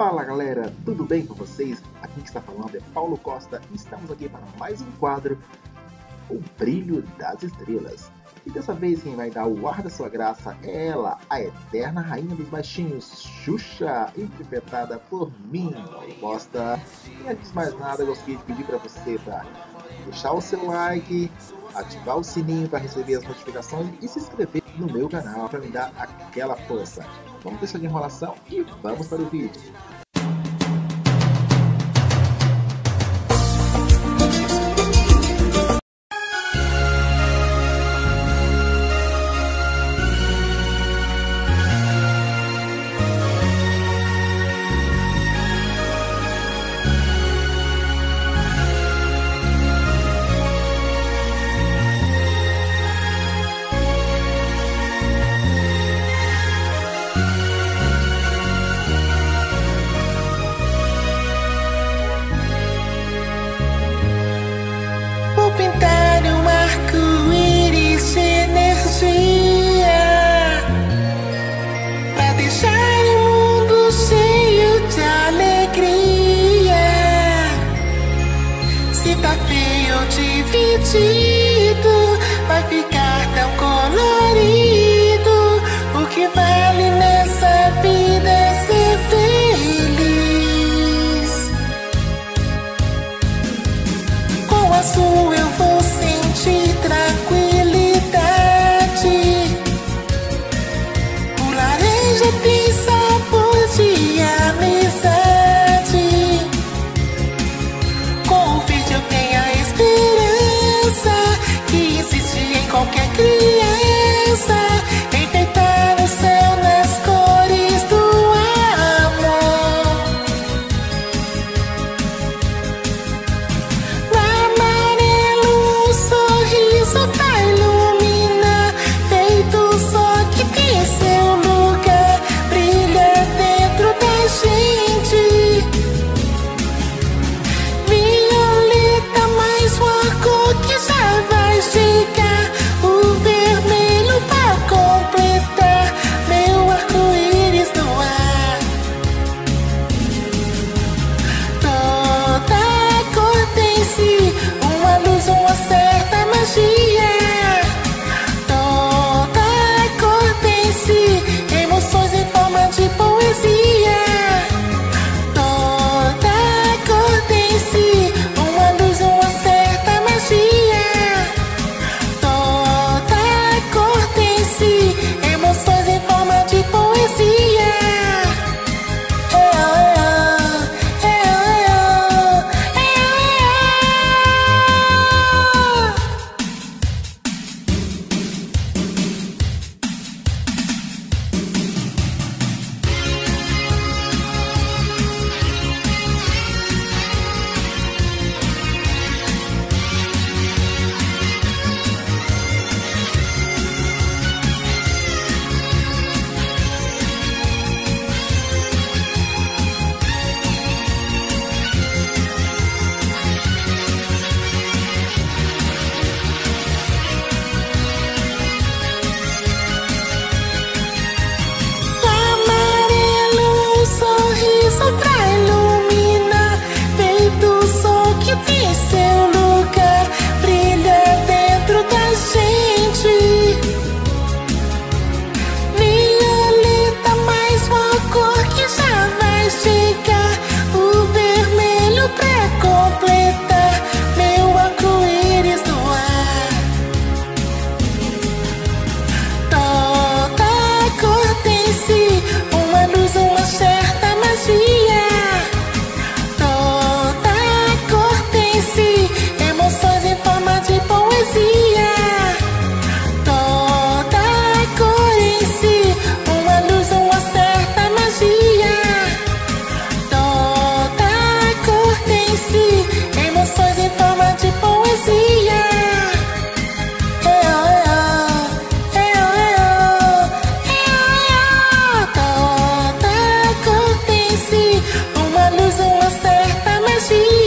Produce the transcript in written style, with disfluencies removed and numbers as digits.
Fala galera, tudo bem com vocês? Aqui que está falando é Paulo Costa e estamos aqui para mais um quadro, O Brilho das Estrelas. E dessa vez quem vai dar o ar da sua graça é ela, a eterna rainha dos baixinhos, Xuxa, interpretada por mim, Paulo Costa. E antes de mais nada, eu gostaria de pedir para você para deixar o seu like, ativar o sininho para receber as notificações e se inscrever no meu canal para me dar aquela força. Vamos deixar de enrolação e vamos para o vídeo. Vai ficar tão colorido. O que vale nessa vida é ser feliz. Com o azul eu vou sentir tranquilidade. O laranja tem sabor de amizade. Com o verde eu tenho a esperança que existe em qualquer criança, enfeitar o céu nas cores do amor. No amarelo um sorriso vai iluminar, feito o sol que tem seu lugar, brilha dentro da gente. Violeta mais uma cor que já vai chegar, o vermelho pra completar meu arco-íris no ar. Toda cor tem si uma luz, uma certa magia. Toda cor tem si emoções em forma de poesia. Toda cor tem si uma luz, uma certa magia. Toda cor tem si emoções em forma de poesia. Pra iluminar, feito o sol que tem seu lugar, brilha dentro da gente. Violeta mais uma cor que já vai chegar, o vermelho pra completar meu arco-íris no ar. Toda cor tem si uma luz, uma certa magia. Toda cor tem si emoções em forma de poesia. Toda cor em si uma luz, uma certa magia. Toda cor tem si emoções em forma de poesia. Toda cor tem si uma luz, uma certa magia.